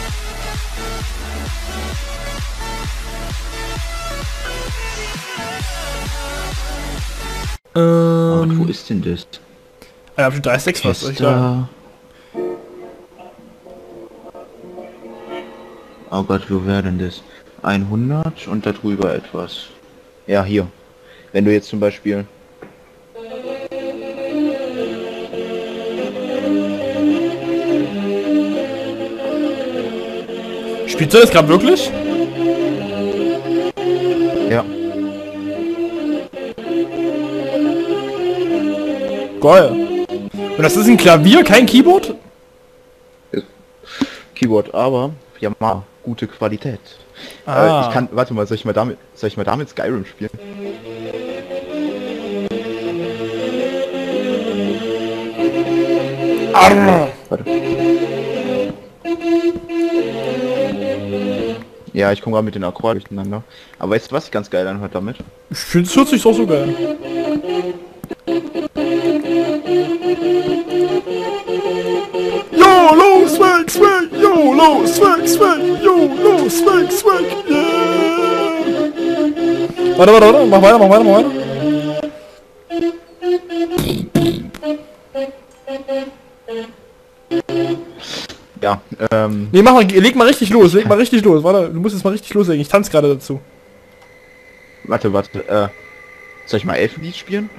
Wo ist denn das? Ich hab schon 3,6 was, soll ich sagen. Oh Gott, wo wäre denn das? 100 und darüber etwas. Ja, hier. Wenn du jetzt zum Beispiel... Spielst du das gerade wirklich? Ja. Geil. Und das ist ein Klavier, kein Keyboard? Keyboard, aber ja mal gute Qualität. Ich kann, warte mal, soll ich mal damit Skyrim spielen? Warte. Ja, ich komme gerade mit den Akkorden durcheinander. Aber weißt du, was sich ganz geil anhört damit? Ich finde, es hört sich doch so geil. YOLO, swag, swag, YOLO, swag, swag, YOLO, swag, swag, yeah! Warte, mach weiter. Ja, Nee, leg mal richtig los, Warte, du musst jetzt mal richtig loslegen, ich tanze gerade dazu. Warte, soll ich mal Elfenlied spielen?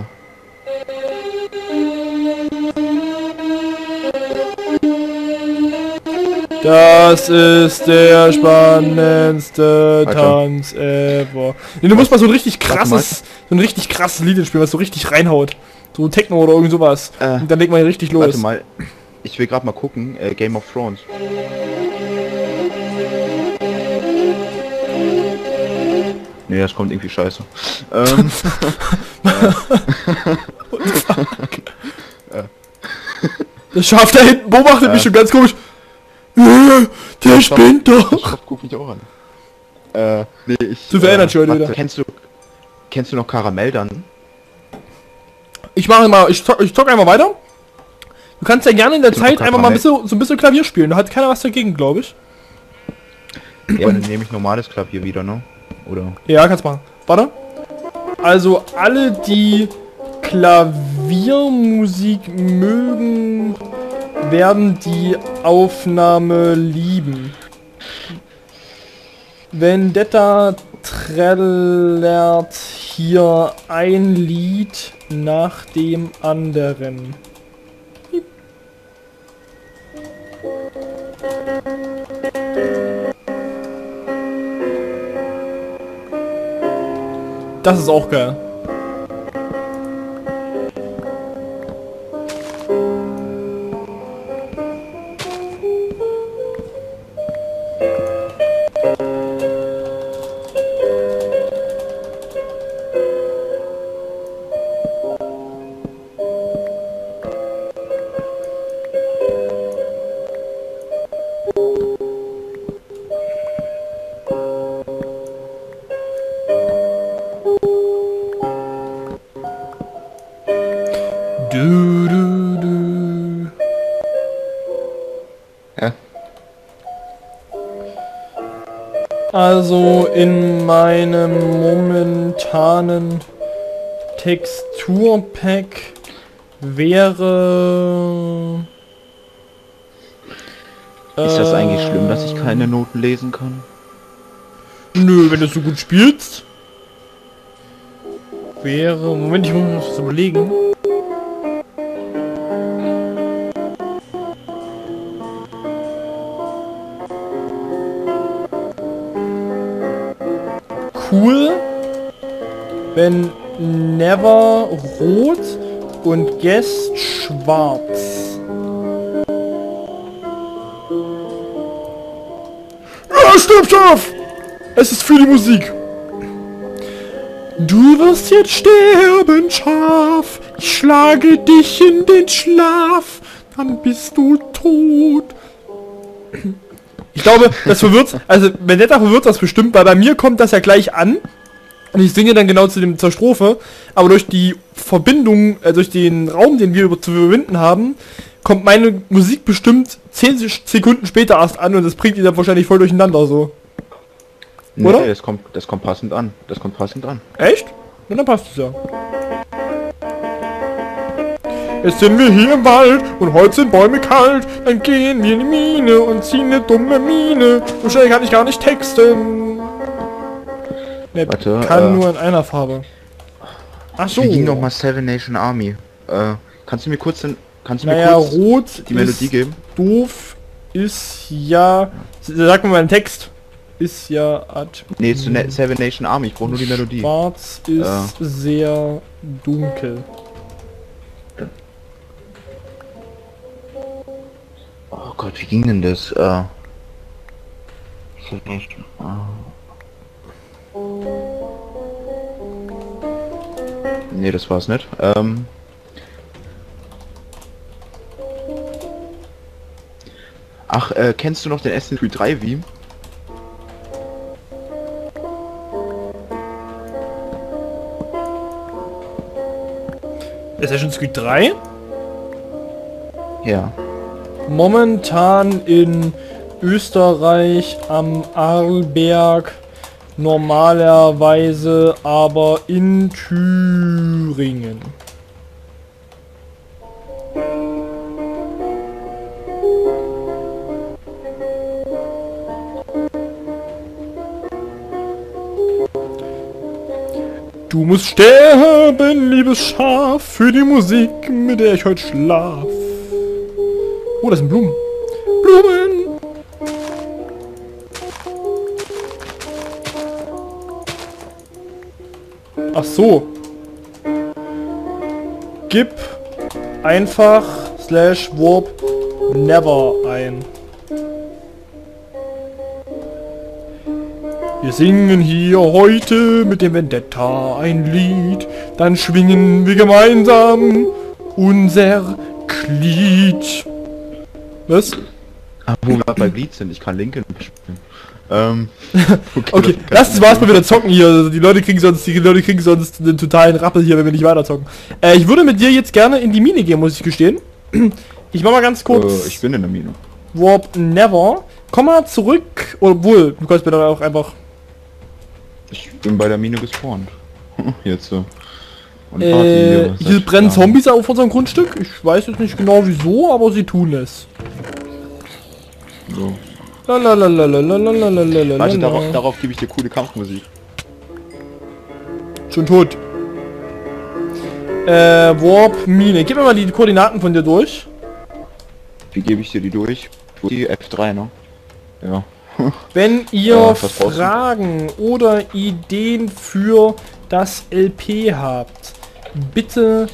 Das ist der spannendste Tanz ever. Nee, du musst mal so ein richtig krasses Lied spielen, was so richtig reinhaut. So Techno oder irgend sowas. Und dann legt man richtig los. Warte mal, ich will gerade mal gucken, Game of Thrones. Nee, das kommt irgendwie scheiße. Das Schaf da hinten beobachtet mich schon ganz komisch. Der spinnt doch. Das Schaf guckt mich auch an. Nee, zu verändert schon wieder. Kennst du noch Karamell dann? Ich zock einmal weiter. Du kannst ja gerne in der Zeit einfach mal so ein bisschen Klavier spielen. Da hat keiner was dagegen, glaube ich. Ja, dann nehme ich normales Klavier wieder, ne? Oder? Ja, kannst machen. Warte. Also alle, die Klaviermusik mögen, werden die Aufnahme lieben. Vendetta trällert hier ein Lied nach dem anderen. Das ist auch geil. Ja. Also in meinem momentanen Texturpack wäre... Ist das eigentlich schlimm, dass ich keine Noten lesen kann? Nö, wenn du so gut spielst. Wäre... Moment, ich muss was überlegen. Cool, wenn Never rot und Guest schwarz. Ja, stirb scharf! Es ist für die Musik. Du wirst jetzt sterben, Schaf. Ich schlage dich in den Schlaf. Dann bist du tot. Ich glaube, das verwirrt, also Vendetta verwirrt das bestimmt, weil bei mir kommt das ja gleich an und ich singe dann genau zur Strophe, aber durch die Verbindung, durch den Raum, den wir zu überwinden haben, kommt meine Musik bestimmt 10 Sekunden später erst an und das bringt ihn dann wahrscheinlich voll durcheinander so. Oder? Nee, das kommt passend an. Das kommt passend an. Echt? Na, dann passt es ja. Jetzt sind wir hier im Wald und heute sind Bäume kalt. Dann gehen wir in die Mine und ziehen eine dumme Mine. So schnell kann ich gar nicht texten. Ne, Warte, kann nur in einer Farbe. Ach so. Wie ging noch mal Seven Nation Army? Kannst du mir kurz Naja, rot die Melodie geben? Doof ist ja... Sag mal meinen Text. Ist ja... Nee, zu Seven Nation Army, ich brauche nur die Melodie. Schwarz ist sehr dunkel. Oh Gott, wie ging denn das? Seven Nation Nee, das war's nicht. Ach, kennst du noch den Assassin's Creed 3 Wie? Assassin's Creed 3? Ja. Momentan in Österreich am Arlberg, normalerweise aber in Thüringen. Du musst sterben, liebes Schaf, für die Musik, mit der ich heute schlaf. Oh, das sind Blumen. Blumen! Ach so. Gib einfach /warp never ein. Wir singen hier heute mit dem Vendetta ein Lied, dann schwingen wir gemeinsam unser Glied. Was? Ah, wo wir bei Glied sind, ich kann Linken spielen. Okay, lass uns mal wieder zocken hier. Also die Leute kriegen sonst einen totalen Rappel hier, wenn wir nicht weiter zocken. Ich würde mit dir jetzt gerne in die Mine gehen, muss ich gestehen. Ich mach mal ganz kurz. Ich bin in der Mine. Warp never. Komm mal zurück. Obwohl, du kannst mir dann auch einfach. Ich bin bei der Mine gespawnt. Jetzt so. Und Hier brennen Zombies auf unserem Grundstück. Ich weiß jetzt nicht genau wieso, aber sie tun es. So. Lalalalalalalalalala. Warte, darauf gebe ich dir coole Kampfmusik. Schon tot. Warp Mine. Gib mir mal die Koordinaten von dir durch. Wie gebe ich dir die durch? Die F3, ne? Ja. Wenn ihr was brauchst du? Fragen oder Ideen für das LP habt, bitte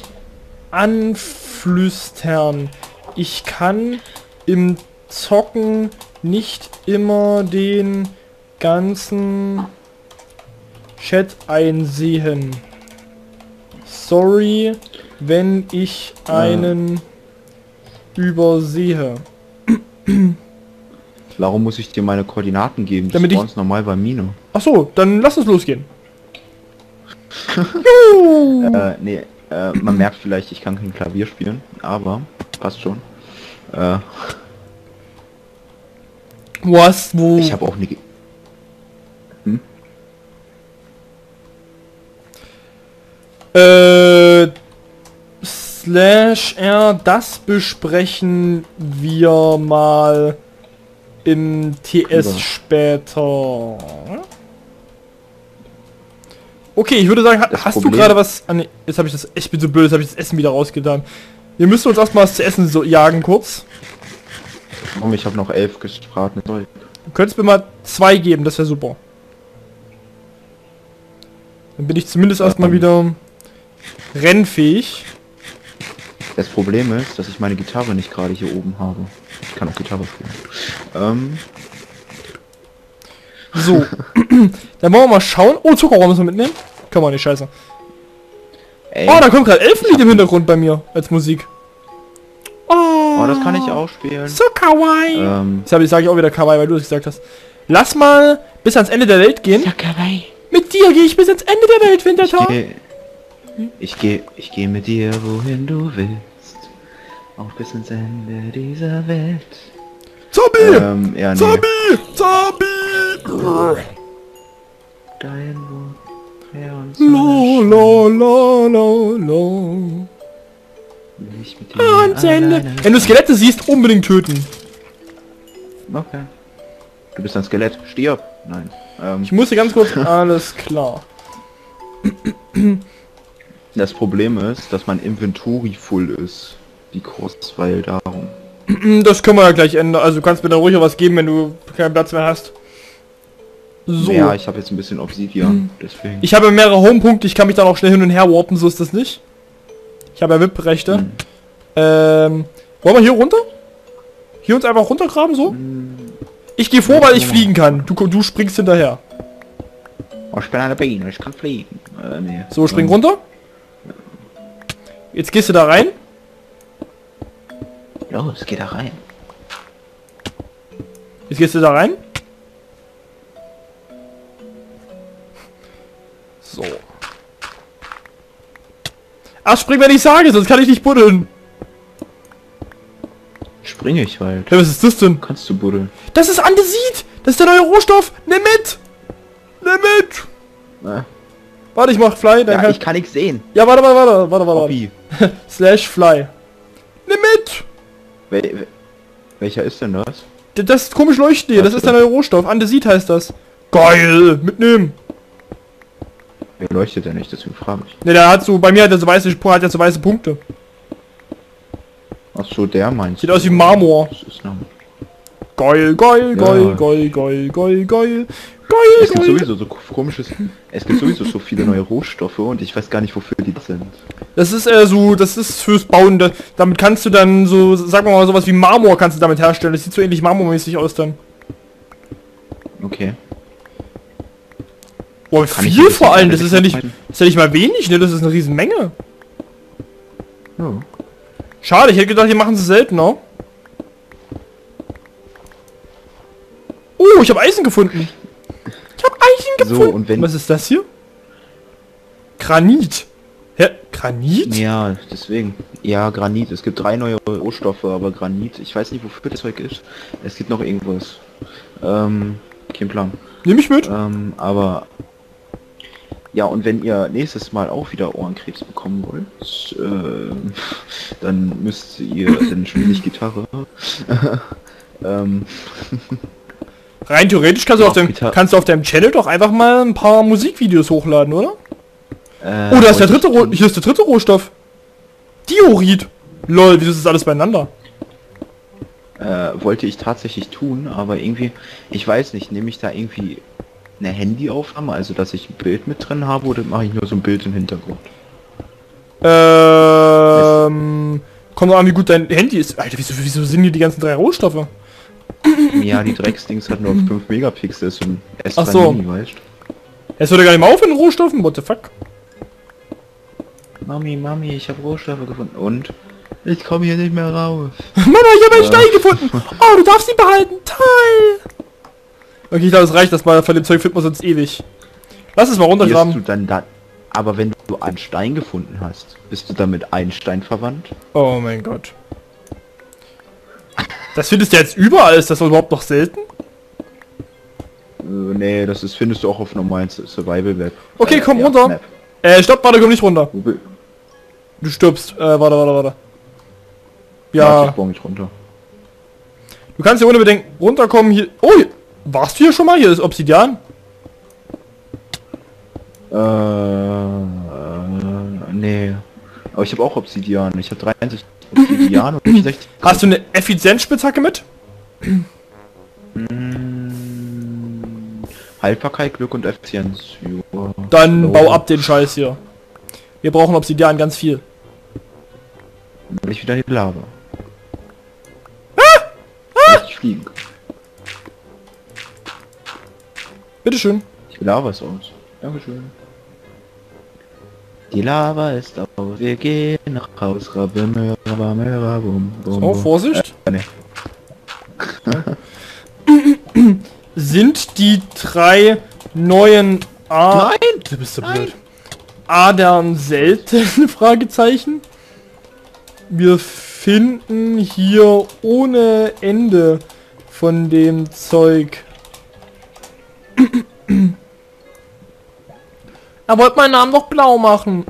anflüstern. Ich kann im Zocken nicht immer den ganzen Chat einsehen. Sorry, wenn ich einen übersehe. Warum muss ich dir meine Koordinaten geben? Damit Das ist normal bei Mine. Ach so, dann lass uns losgehen. Nee, man merkt vielleicht, ich kann kein Klavier spielen, aber passt schon. Was? Wo? Ich habe auch nie... /R, das besprechen wir mal im TS Ja. später. Okay, ich würde sagen, hast du Problem- gerade was... Ah, nee, jetzt habe ich das... Ich bin so blöd, jetzt habe ich das Essen wieder rausgetan. Wir müssen uns erstmal was zu essen so jagen kurz. Ich habe noch 11 gebratene Zeug. Du könntest mir mal 2 geben, das wäre super. Dann bin ich zumindest erstmal wieder rennfähig. Das Problem ist, dass ich meine Gitarre nicht gerade hier oben habe. Ich kann auch Gitarre spielen. So. Dann wollen wir mal schauen. Oh, Zuckerrohr müssen wir mitnehmen. Kann man nicht, scheiße. Ey, Oh, da kommt gerade Elfenlied im Hintergrund bei mir als Musik. oh, das kann ich auch spielen. So kawaii. Ähm, Sag ich auch wieder kawaii, weil du es gesagt hast. Lass mal bis ans Ende der Welt gehen. Mit dir gehe ich bis ans Ende der Welt, Winterthur. ich geh mit dir, wohin du willst. Auch bis ins Ende dieser Welt. Zombie! Ja, nee. Zombie! Zombie! Dahin, wo er uns Lo, lo, lo, lo, lo. nicht mit Ans Ende. alleine. Wenn du Skelette siehst, unbedingt töten. Okay. Du bist ein Skelett. Stirb. Nein. Ich musste ganz kurz... Alles klar. Das Problem ist, dass mein Inventory full ist. Die Kurzweil darum. Das können wir ja gleich ändern. Also du kannst mir dann ruhig was geben, wenn du keinen Platz mehr hast. So. Ja, ich habe jetzt ein bisschen Obsidian, deswegen. Ich habe mehrere Homepunkte, ich kann mich dann auch schnell hin und her warpen, so ist das nicht. Ich habe ja VIP-Rechte. Wollen wir hier runter? Hier uns einfach runtergraben, so? Ich gehe vor, weil ich fliegen kann. Du springst hinterher. Oh, ich bin eine Biene, ich kann fliegen. Nee. So, spring runter. Jetzt gehst du da rein. Los, geh da rein. Jetzt gehst du da rein. So. Ach, spring, wenn ich sage, sonst kann ich nicht buddeln. Springe ich halt. Hey, was ist das denn? Kannst du buddeln. Das ist Andesit! Das ist der neue Rohstoff! Nimm mit! Nimm mit! Warte, ich mach Fly, dann Ja, ich kann nichts sehen. Ja, warte. Hobby. Slash Fly. Nimm mit! Welcher ist denn das? Das komisch leuchtet hier, das Was ist der neue Rohstoff. Andesit heißt das. Geil! Mitnehmen! Wer leuchtet denn nicht? Deswegen frage ich. Ne, der hat so, bei mir hat er so weiße Punkte. Ach so, der meinst Sieht aus wie Marmor. Das ist noch... Geil. Es gibt sowieso so komisches... Es gibt sowieso so viele neue Rohstoffe und ich weiß gar nicht, wofür die sind. Das ist das ist fürs Bauen. Damit kannst du dann so, sagen wir mal, sowas wie Marmor kannst du damit herstellen. Das sieht so ähnlich marmormäßig aus dann. Okay. Boah, Kann ich viel ein vor allem, bisschen das ist ja nicht mal wenig, ne? Das ist eine riesen Menge. Ja. Schade, ich hätte gedacht, die machen sie seltener. Oh, ich habe Eisen gefunden. Ich habe Eisen gefunden. So, und wenn... Was ist das hier? Granit. Hä? Granit? Ja, deswegen. Ja, Granit. Es gibt 3 neue Rohstoffe, aber Granit, ich weiß nicht, wofür das Zeug ist. Es gibt noch irgendwas. Kein Plan. Nehme ich mit. Aber... Ja, und wenn ihr nächstes Mal auch wieder Ohrenkrebs bekommen wollt, dann müsst ihr, dann spiele ich Gitarre. Rein theoretisch kannst du auf deinem Channel doch einfach mal ein paar Musikvideos hochladen, oder? Oh, da ist der dritte hier ist der dritte Rohstoff. Diorit. Lol, wieso ist das alles beieinander? Wollte ich tatsächlich tun, aber irgendwie, ich weiß nicht, nehme ich da irgendwie eine Handyaufnahme, also dass ich ein Bild mit drin habe, oder mache ich nur so ein Bild im Hintergrund? Kommt noch an, wie gut dein Handy ist. Alter, wieso sind hier die ganzen 3 Rohstoffe? Ja, die Drecksdings hat nur 5 Megapixel, so ein S3 Ach so. Mini, weißt? Es würde gar nicht mehr auf in den Rohstoffen, what the fuck? Mami, ich habe Rohstoffe gefunden. Und? Ich komme hier nicht mehr raus. Mama, ich habe einen Stein gefunden. Oh, du darfst ihn behalten. Toll. Okay, ich glaube, es reicht, das mal von dem Zeug findet man sonst ewig. Lass es mal Wirst runtergraben. du dann da... Aber wenn du einen Stein gefunden hast, bist du damit Einstein verwandt? Oh mein Gott. Das findest du jetzt überall? Ist das überhaupt noch selten? Nee, findest du auch auf normalen Survival Web. Okay, komm ja, runter. Map. Stopp, warte, komm nicht runter. Du stirbst. Warte. Ja. Ich baue mich runter. Du kannst hier ohne Bedenken runterkommen. Hier. Oh, warst du hier schon mal? Hier ist Obsidian. Nee. Aber ich habe auch Obsidian. Ich habe 63 Obsidian und 60. Hast du eine Effizienzspitzhacke mit? Haltbarkeit, Glück und Effizienz. Joa. Dann bau ab den Scheiß hier. Wir brauchen Obsidian ganz viel. Dann will ich wieder die Lava. Ich fliegen. Bitteschön. Die Lava ist aus. Dankeschön. Die Lava ist aus. Wir gehen nach Haus. Rabbe, bum, bum, So, Vorsicht. Nee. Sind die 3 neuen Nein! Du bist so blöd. Adern selten? Fragezeichen. Mir finden hier ohne Ende von dem Zeug. Er wollte meinen Namen doch blau machen.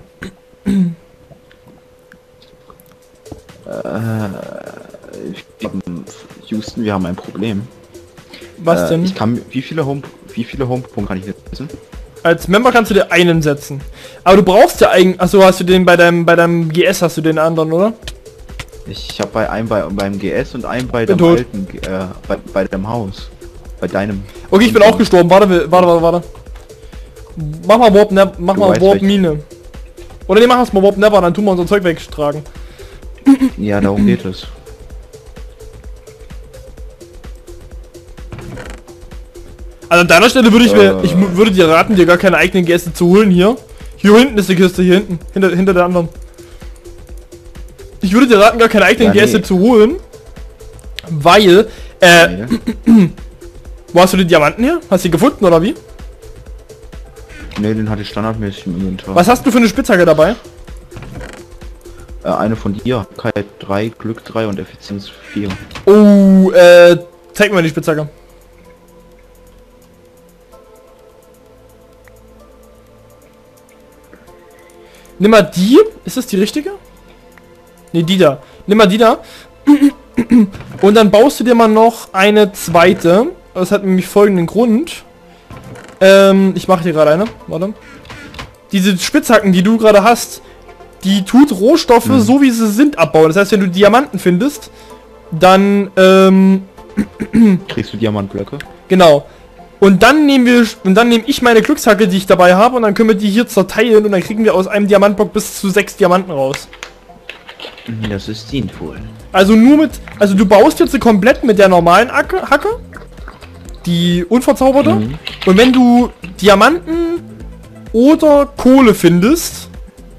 Houston, wir haben ein Problem. Was denn? Wie viele Home-Punkte kann ich jetzt setzen? Als Member kannst du dir einen setzen. Aber du brauchst ja eigentlich... Achso, hast du den bei deinem GS, hast du den anderen, oder? Ich habe beim GS und einen bei Bin dem tot. alten, bei dem Haus. Bei deinem. Okay, ich bin auch gestorben. Warte. Mach mal Warp, mach Du mal weißt Warp welchen. Mine. Oder nee, mach erst mal Warp Never, dann tun wir unser Zeug wegtragen. Ja, darum geht es. Also an deiner Stelle würde ich würde dir raten, dir gar keine eigenen Gäste zu holen hier. Hier hinten ist die Kiste, hier hinten. Hinter der anderen. Ich würde dir raten, gar keine eigenen Gäste zu holen. Weil, Nee. wo hast du die Diamanten her? Hast du die gefunden oder wie? Nee, den hatte ich standardmäßig im Inventar. Was hast du für eine Spitzhacke dabei? Eine von dir. Kite 3, Glück 3 und Effizienz 4. Oh, zeig mir mal die Spitzhacke. Nimm mal die. Ist das die richtige? Ne, die da. Nimm mal die da. Und dann baust du dir mal noch eine zweite. Das hat nämlich folgenden Grund. Ich mache hier gerade eine. Warte. Diese Spitzhacken, die du gerade hast, die tut Rohstoffe, so wie sie sind, abbauen. Das heißt, wenn du Diamanten findest, dann, Kriegst du Diamantblöcke? genau. Und dann nehme ich meine Glückshacke, die ich dabei habe, und dann können wir die hier zerteilen und dann kriegen wir aus einem Diamantblock bis zu 6 Diamanten raus. Das ist sinnvoll. Also du baust jetzt komplett mit der normalen Hacke, die unverzauberte, und wenn du Diamanten oder Kohle findest,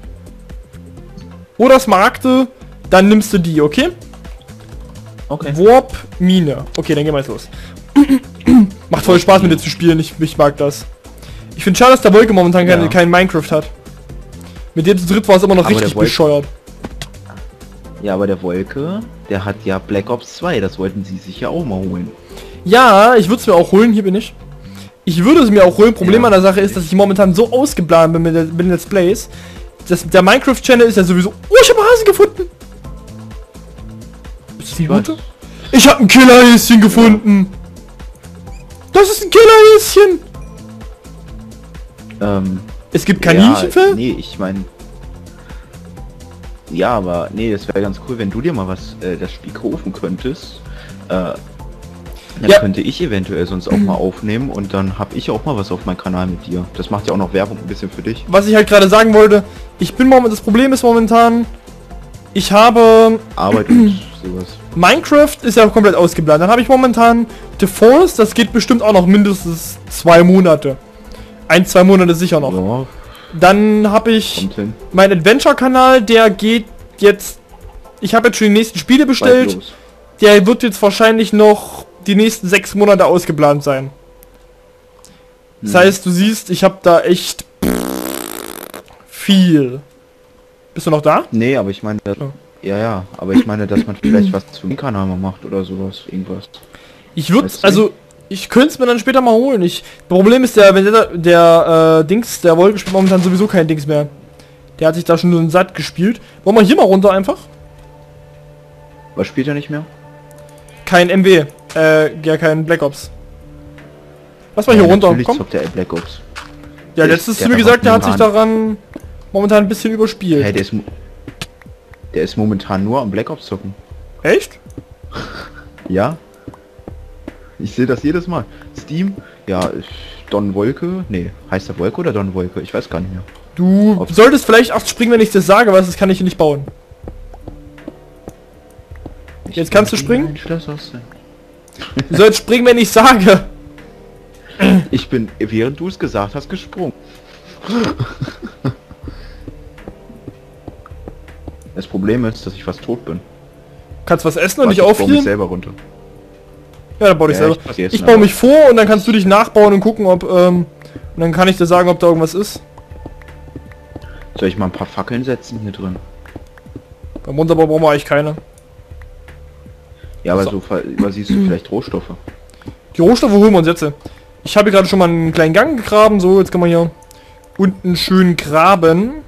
oder Smaragde, dann nimmst du die, okay? Okay. Warp Mine. Okay, dann gehen wir jetzt los. Macht voll Spaß mit dir zu spielen, ich mag das. Ich finde schade, dass der Wolke momentan kein Minecraft hat. Mit dem zu dritt war es immer noch Aber richtig der Wolke- bescheuert. Ja, aber der Wolke, der hat ja Black Ops 2, das wollten sie sich ja auch mal holen. Ja, ich würde es mir auch holen, hier bin ich. Ich würde es mir auch holen. Problem an der Sache ist, dass ich momentan so ausgeplant bin mit den Let's Plays. Der Minecraft-Channel ist ja sowieso... Oh, ich habe Hase gefunden! Ist das ein Was? guter? Ich habe ein Killerhäschen gefunden! Das ist ein Killerhäschen! Es gibt Kaninchenfell? Ja, nee, ich meine... Ja, aber nee, das wäre ganz cool, wenn du dir mal was das Spiel kaufen könntest. Dann Ja. könnte ich eventuell sonst auch mal aufnehmen und dann habe ich auch mal was auf meinem Kanal mit dir. Das macht ja auch noch Werbung ein bisschen für dich. Was ich halt gerade sagen wollte, das Problem ist momentan, ich habe... Arbeit und sowas. Minecraft ist ja komplett ausgeplant. Dann habe ich momentan The Forest, das geht bestimmt auch noch mindestens 2 Monate. 1-2 Monate sicher noch. Ja, Dann habe ich kommt hin. mein Adventure-Kanal, der geht jetzt... Ich habe jetzt schon die nächsten Spiele Bald bestellt. los. Der wird jetzt wahrscheinlich noch die nächsten 6 Monate ausgeplant sein. Das heißt, du siehst, ich habe da echt viel. Bist du noch da? Nee, aber ich meine, Oh. ja, aber ich meine, dass man vielleicht was zum Kanal mal macht oder sowas, irgendwas. Ich würde, Weißt du? also, ich könnte es mir dann später mal holen. Problem ist, der Wolke spielt momentan sowieso kein Dings mehr. Der hat sich da schon so satt gespielt. Wollen wir hier mal runter einfach? Was spielt er nicht mehr? Kein MW. Ja, kein Black Ops. Lass mal hier runter, natürlich komm. zockt der Black Ops. Ja, der letztens ist- zu der mir hat gesagt, der hat sich momentan- daran momentan ein bisschen überspielt. Hey, der ist momentan nur am Black Ops zocken. Echt? Ja? Ich sehe das jedes Mal. Steam, ja, Don Wolke, nee, heißt der Wolke oder Don Wolke? Ich weiß gar nicht mehr. Du solltest vielleicht auch springen, wenn ich das sage, weil das kann ich hier nicht bauen. Jetzt kannst du springen? Ein Schloss aus dem- Du sollst springen, wenn ich sage. Ich bin, während du es gesagt hast, gesprungen. Das Problem ist, dass ich fast tot bin. Kannst was essen und Warte, dich ich baue mich aufhielen? selber runter. Ja, dann bau dich Ja, selber. ich vergesse, Ich baue aber- mich vor und dann kannst du dich nachbauen und gucken, ob, und dann kann ich dir sagen, ob da irgendwas ist. Soll ich mal ein paar Fackeln setzen hier drin? Beim Runterbau brauchen wir eigentlich keine. Ja, aber So. so übersiehst du vielleicht Rohstoffe. Die Rohstoffe holen wir uns jetzt. Ich habe hier gerade schon mal einen kleinen Gang gegraben. So, jetzt kann man hier unten schön graben.